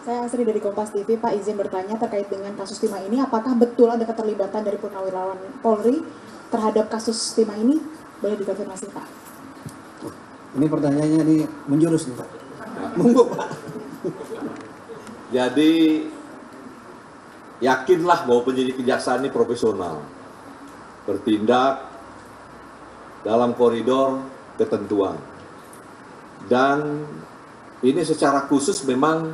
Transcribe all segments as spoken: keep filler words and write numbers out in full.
Saya Asri dari Kompas T V. Pak, izin bertanya terkait dengan kasus timah ini, apakah betul ada keterlibatan dari purnawirawan Polri terhadap kasus timah ini? Boleh dikonfirmasi, Pak? Ini pertanyaannya nih menjurus nih, Pak. Monggo, Pak. Jadi yakinlah bahwa penyidik kejaksaan ini profesional, bertindak dalam koridor ketentuan. Dan ini secara khusus memang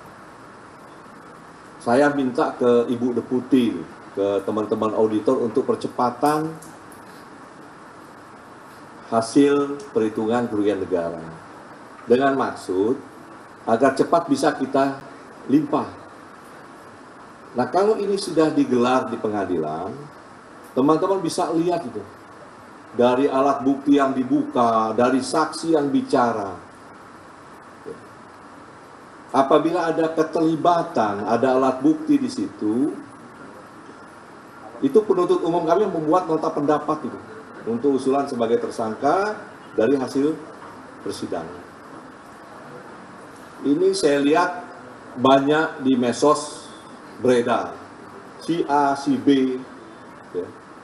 saya minta ke Ibu Deputi, ke teman-teman auditor untuk percepatan hasil perhitungan kerugian negara. Dengan maksud agar cepat bisa kita limpah. Nah, kalau ini sudah digelar di pengadilan, teman-teman bisa lihat itu. Dari alat bukti yang dibuka, dari saksi yang bicara. Apabila ada keterlibatan, ada alat bukti di situ, itu penuntut umum kami membuat nota pendapat itu untuk usulan sebagai tersangka dari hasil persidangan. Ini saya lihat banyak di medsos beredar, si A, si B, ya.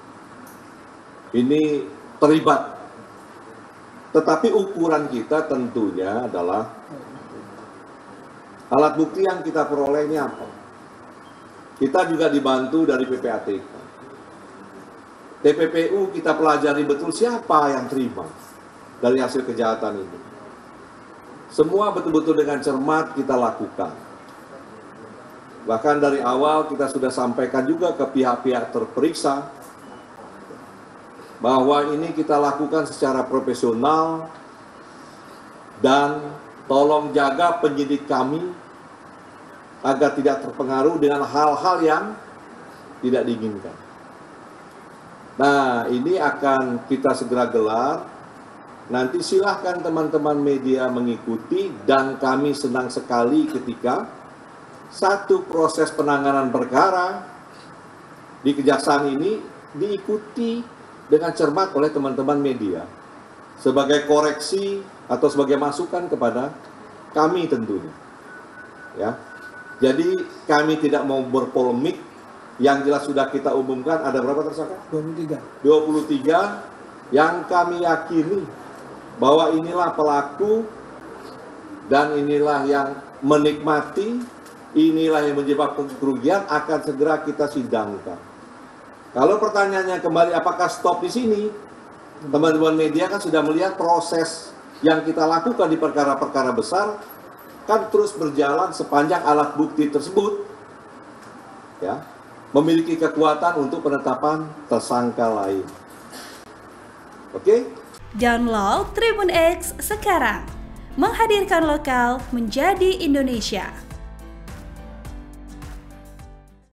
Ini terlibat. Tetapi ukuran kita tentunya adalah alat bukti yang kita peroleh ini apa? Kita juga dibantu dari P P A T K. T P P U kita pelajari betul siapa yang terima dari hasil kejahatan ini. Semua betul-betul dengan cermat kita lakukan. Bahkan dari awal kita sudah sampaikan juga ke pihak-pihak terperiksa bahwa ini kita lakukan secara profesional dan tolong jaga penyidik kami agar tidak terpengaruh dengan hal-hal yang tidak diinginkan. Nah, ini akan kita segera gelar. Nanti silahkan teman-teman media mengikuti, dan kami senang sekali ketika satu proses penanganan perkara di kejaksaan ini diikuti dengan cermat oleh teman-teman media sebagai koreksi atau sebagai masukan kepada kami tentunya. Ya. Jadi kami tidak mau berpolemik, yang jelas sudah kita umumkan ada berapa tersangka? dua puluh tiga. dua puluh tiga yang kami yakini bahwa inilah pelaku dan inilah yang menikmati, inilah yang menyebabkan kerugian, akan segera kita sidangkan. Kalau pertanyaannya kembali apakah stop di sini? Teman-teman media kan sudah melihat proses yang kita lakukan di perkara-perkara besar kan terus berjalan sepanjang alat bukti tersebut ya memiliki kekuatan untuk penetapan tersangka lain. Oke? Download Tribun X sekarang, menghadirkan lokal menjadi Indonesia.